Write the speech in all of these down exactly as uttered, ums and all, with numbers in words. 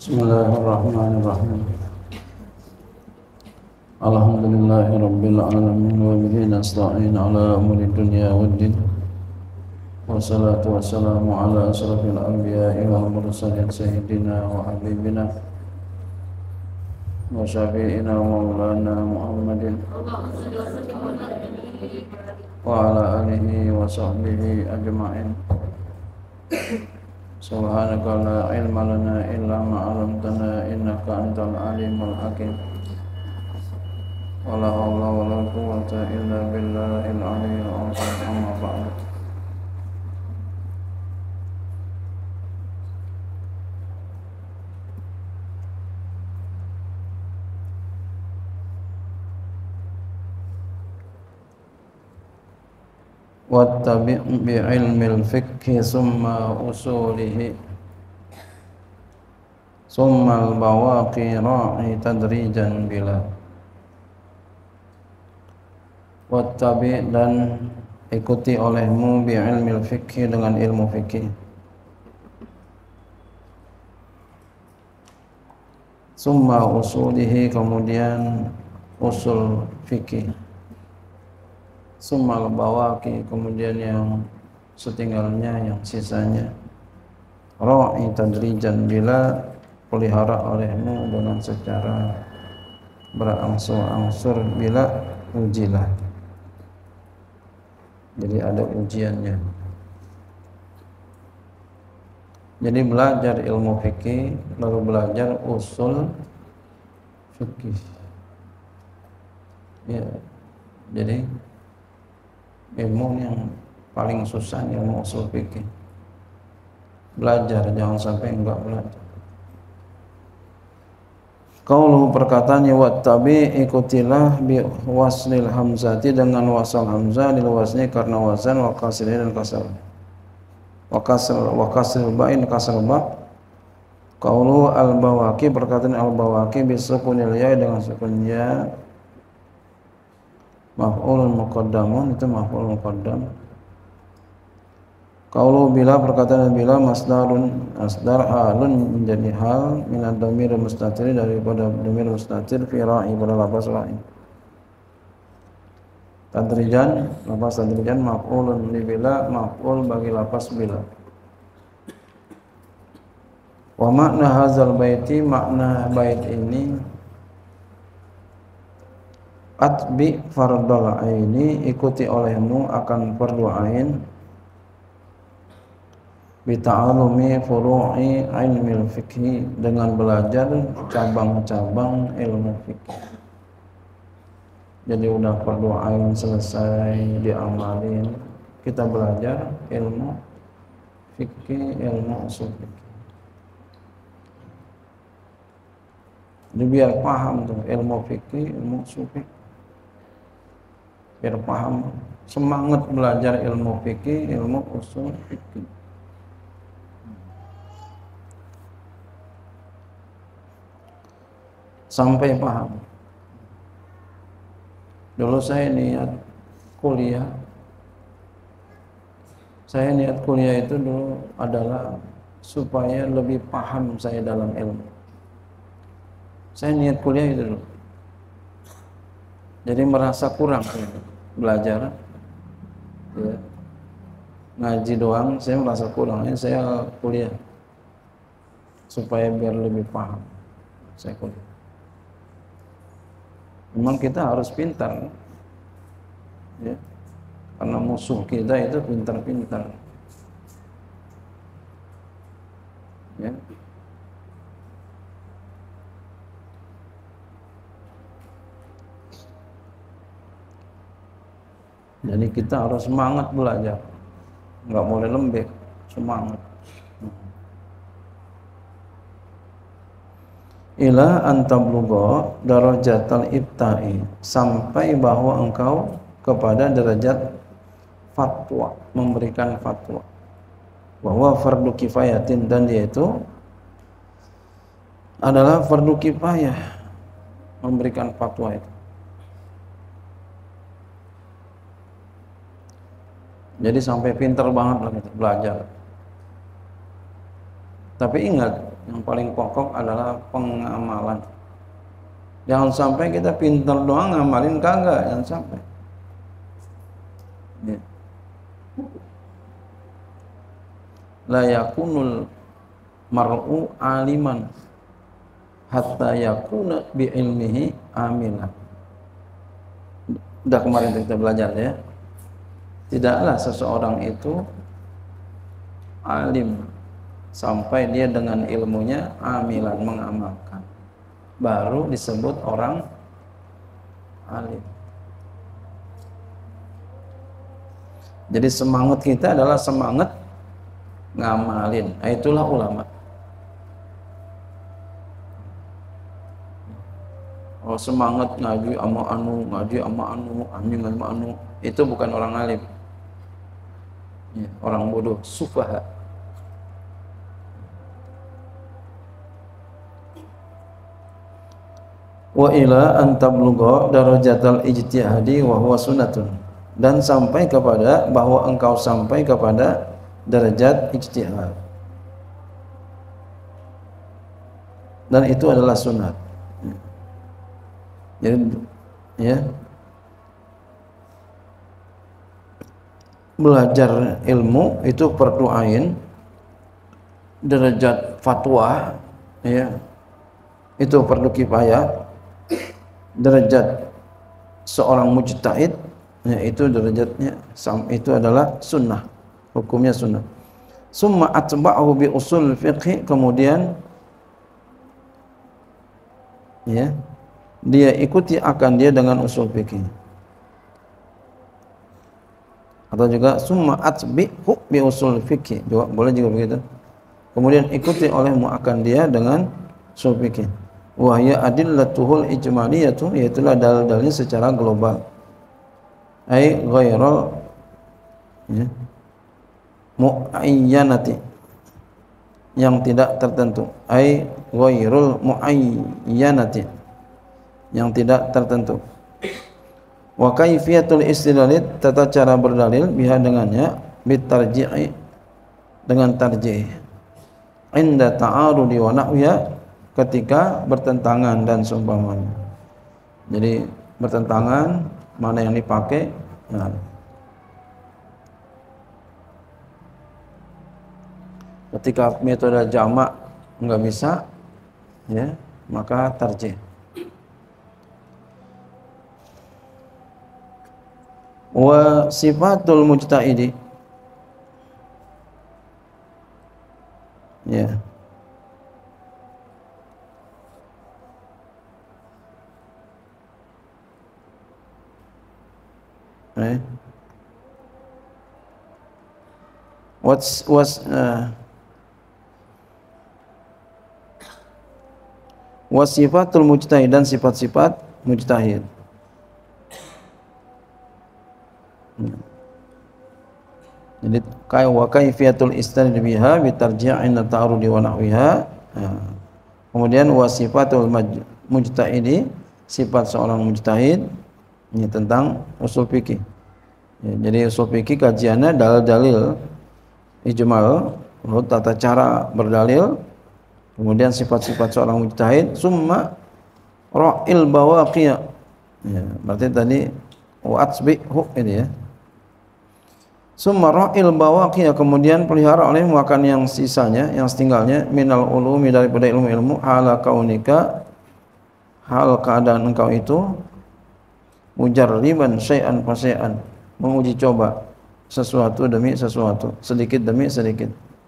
Bismillahirrahmanirrahim. Alhamdulillahi rabbil alamin wa bihi nasta'in ala umuri dunya waddin. Wassalatu wassalamu ala asrafil anbiya'i wal mursalin sayyidina wa habibina wa syafi'ina maulana Muhammadin wa ala alihi wa sahbihi ajma'in. Subhanaka la ilma lana illa ma 'allamtana innaka antal alimul hakim. Wala haula wala quwwata illa billahil aliyyil azim. Amma ba'd. Wattabi' bi'ilmil fiqhi summa usulihi summa al-bawaqi ra'i tadrijan bila. Wattabi' dan ikuti olehmu bi'ilmil fiqhi dengan ilmu fikih, summa usulihi kemudian usul fikih, summa al-bawaqi kemudian yang setinggalnya, yang sisanya, ra'i tadrijan bila pelihara olehmu dengan secara berangsur-angsur bila ujilah. Jadi ada ujiannya. Jadi belajar ilmu fikih lalu belajar usul fikih. Ya, jadi ilmu yang paling susah ilmu usul fikih. Belajar, jangan sampai enggak belajar. Qauluhu perkataannya wattabi ikutilah bi waslil hamzati dengan wasal hamzah lil wasni karena wazan wa kasri dan kasar. Wa kasr wa kasr ba'in kasr ba. Qauluhu al-bawaqi perkataan al-bawaqi bi sukunil ya dengan sukun ya. Maf'ulun muqaddamun itu maf'ul muqaddam. Qauluhu bila perkataan bila masdarun masdar halun menjadi hal min ad-dhamir mustatir daripada dhamir mustatir fi ra'i pada lafaz ra'i. Tadrijan lafaz tadrijan maf'ulun li bila maf'ul bagi lafaz bila. Wa makna hadzal baiti makna bait ini atbi fardal aini ikuti olehmu akan fardu ain bita'alumi furu'i ilmil fikhi dengan belajar cabang-cabang ilmu fikih. Jadi udah fardu ain selesai diamalin, kita belajar ilmu fikih, ilmu usul fikih. Jadi biar paham tuh ilmu fikih, ilmu usul fikih. Biar paham, semangat belajar ilmu fikih, ilmu usul fikih. Sampai paham. Dulu saya niat kuliah, saya niat kuliah itu dulu adalah supaya lebih paham saya dalam ilmu. Saya niat kuliah itu dulu. Jadi merasa kurang belajar, ya. Ngaji doang, saya merasa kurang. Ya, saya kuliah supaya biar lebih paham. Saya kuliah. Memang kita harus pintar, ya, karena musuh kita itu pintar-pintar, ya. Jadi kita harus semangat belajar, nggak boleh lembek, semangat. Ila antablugha darajatal ibta'i sampai bahwa engkau kepada derajat fatwa, memberikan fatwa bahwa fardu kifayatin dan dia itu adalah fardu kifayah memberikan fatwa itu. Jadi sampai pintar banget lah kita belajar. Tapi ingat, yang paling pokok adalah pengamalan. Jangan sampai kita pintar doang ngamalin kagak, jangan sampai. Ya. La yakunul mar'u aliman hatta yakuna bi ilmihi amilan. Udah kemarin kita belajar ya. Tidaklah seseorang itu alim sampai dia dengan ilmunya amilan, mengamalkan, baru disebut orang alim. Jadi semangat kita adalah semangat ngamalin. Itulah ulama. Oh, semangat ngaji ama anu, ngaji ama anu, anjing ama anu, itu bukan orang alim. Ya, orang bodoh, sufaha. Wa ila an tablugha darajatal ijtihadi wa huwa sunnatun, dan sampai kepada bahwa engkau sampai kepada derajat ijtihad, dan itu adalah sunat. Jadi ya, belajar ilmu itu fardu ain. Derajat fatwa ya itu fardu kifayah. Derajat seorang mujtahid ya, itu derajatnya itu adalah sunnah, hukumnya sunnah. Summa atba'ahu bi usul fiqh, kemudian ya dia ikuti akan dia dengan usul fikih, atau juga summa atbi'hu bi usul fikih juga boleh juga begitu. Kemudian ikuti olehmu akan dia dengan usul fikih. Wa hiya adillatuhul ijmaliyatu, yaitulah dalil-dalilnya secara global. Ai ghairal ya, muayyanati, yang tidak tertentu. Ai ghairul muayyanati, yang tidak tertentu. Wa kaifiyatul istidlal, tata cara berdalil biha dengannya, bitarji'i, dengan tarjih, inda ta'arudi wa nahwiha, ketika bertentangan dan seumpamanya. Jadi bertentangan, mana yang dipakai. Nah, ketika metode jamak enggak bisa ya, maka tarjih. Wa sifatul mujtahidi ya, eh what's was uh, wasifatul mujtahid, dan sifat-sifat mujtahid. Jadi kai wa kaifiyatul istidlal biha bitarji'in ta'arudi wa nahwiha. Kemudian wasifatul mujtahidi, sifat seorang mujtahid, ini tentang usul fikih. Ya, jadi usul fikih kajiannya dalil-dalil ijmal, lalu tata cara berdalil, kemudian sifat-sifat seorang mujtahid, summa ra'il bawaqiyah. Ya, berarti tadi wa'atsbihu ini ya. Summa ra'il bawaqiyah, kemudian pelihara oleh makan yang sisanya, yang setinggalnya, minal ulumi, daripada ilmu-ilmu, hala kaunika, hal keadaan engkau itu, mujarriban syai'an fa syai'an, menguji coba sesuatu demi sesuatu, sedikit demi sedikit.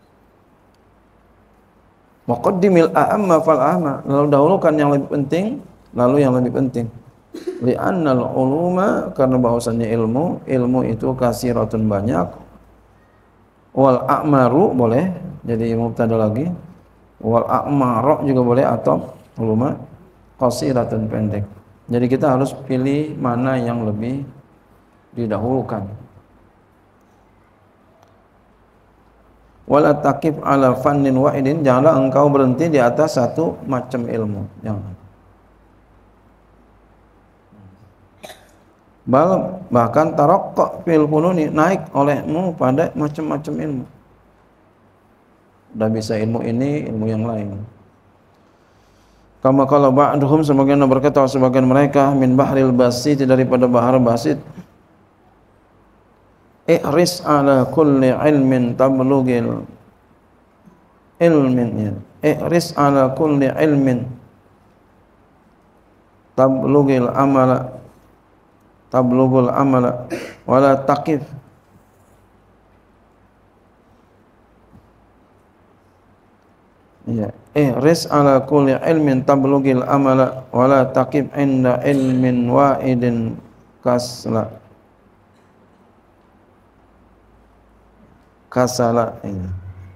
Muqaddimil a'amma fal a'amma, lalu dahulukan yang lebih penting, lalu yang lebih penting. Li'annal uluma, karena bahwasannya ilmu, ilmu itu kasiratun banyak. Wal a'maru boleh jadi mubtada lagi. Wal a'maru juga boleh, atau uluma qasiratun pendek. Jadi kita harus pilih mana yang lebih didahulukan. Wala taqif ala fannin wahidin, janganlah engkau berhenti di atas satu macam ilmu. Jangan. Bal, bahkan taraqqa fil fununi, naik olehmu pada macam-macam ilmu. Udah bisa ilmu ini, ilmu yang lain. Kama qala ba'duhum, sebagaimana berkata sebagian mereka, min bahril basit, daripada bahar basit, i'ris ala kulli ilmin tablugil ilmin, ya. I'ris ala kulli ilmin tablugil amala tablugul amala wala taqif ya ihris ala kulli ilmin tablugil amala wala taqif inda ilmin wa'idin kasla kasala ya.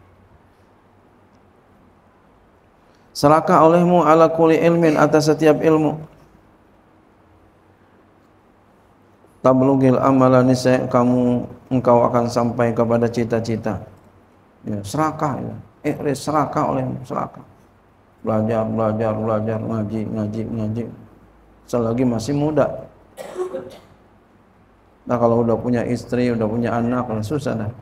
Selaka olehmu ala kulli ilmin, atas setiap ilmu, tablugil amala, niscaya kamu engkau akan sampai kepada cita-cita. Ya, serakah ya. Ihris, serakah olehmu, serakah. Belajar, belajar, belajar, ngaji, ngaji, ngaji. Selagi masih muda. Nah, kalau udah punya istri, udah punya anak, susah dah.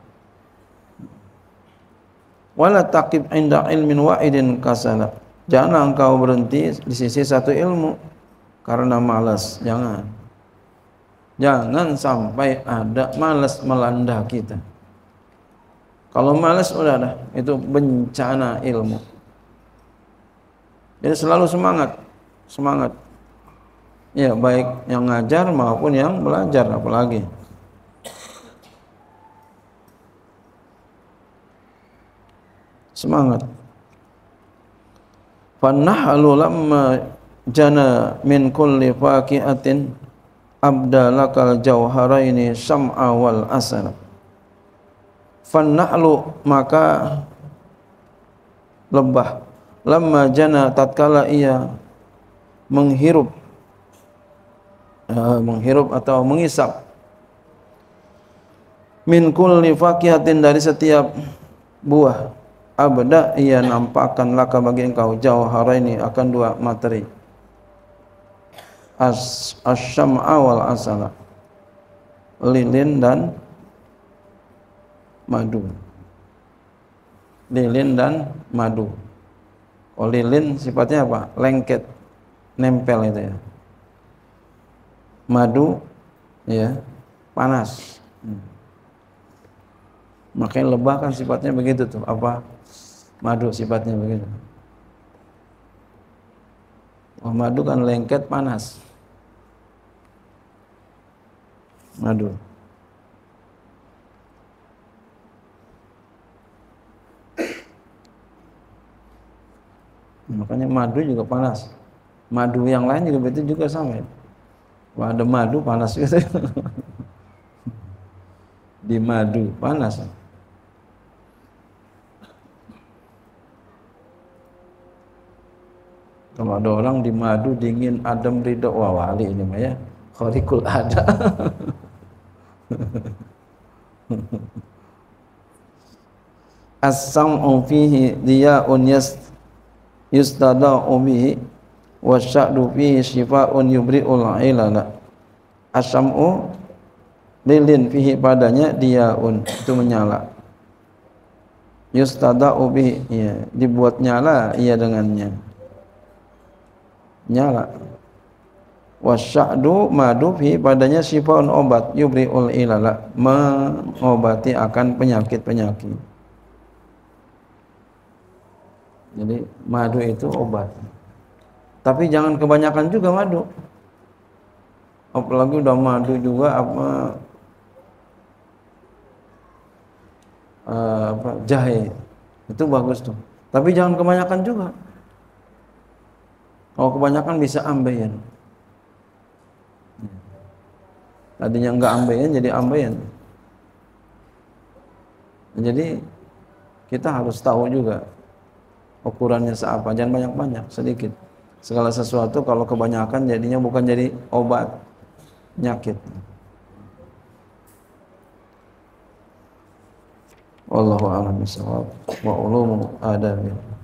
Wala taqib inda ilmin wa'idin kasala. Jangan engkau berhenti di sisi satu ilmu karena malas. Jangan. Jangan sampai ada malas melanda kita. Kalau malas udah dah, itu bencana ilmu. Jadi selalu semangat, semangat. Ya, baik yang ngajar maupun yang belajar, apalagi. Semangat. Fannahalu lamma jana min kulli faqiatin abdalakal jauharaini sam'a wal asal. Fannahlu, maka lebah, lamma jana, tatkala ia menghirup uh, menghirup atau mengisap, min kulli faqiatin, dari setiap buah, abda, ia nampakkan laka bagi engkau, jauharaini, akan dua materi, as asyam'a wal asala, lilin dan madu. Lilin dan madu. Oh, lilin sifatnya apa? Lengket, nempel itu ya. Madu ya, panas. Hmm. Makanya lebah kan sifatnya begitu tuh, apa? Madu sifatnya begitu. Oh, madu kan lengket, panas. Madu. Makanya madu juga panas. Madu yang lain juga begitu juga sama. Wah, ada madu panas gitu. Di madu panas. Kalau ada orang di madu dingin, adem, ridho, wah wali ini mah ya. Khariqul ada. As-sam'u fihi diya'un yas yustada'u bihi wasya'du fihi syifa'un yubri'ul ilala. As-sam'u, lilin, fihi, padanya, diya'un, itu menyala. Yustada'u bihi, ya, dibuat nyala ia dengannya, nyala. Wasya'du, madu, fihi, padanya, syifa'un, obat, yubri'ul ilala, mengobati akan penyakit-penyakit. Jadi madu itu obat. Tapi jangan kebanyakan juga madu. Apalagi udah madu juga apa, uh, apa jahe. Itu bagus tuh. Tapi jangan kebanyakan juga. Kalau kebanyakan bisa ambeien. Tadinya enggak ambeien jadi ambeien. Jadi kita harus tahu juga ukurannya seapa, jangan banyak-banyak, sedikit. Segala sesuatu kalau kebanyakan jadinya bukan jadi obat, penyakit. Wallahu a'lam bishawab wa ulumu adabi.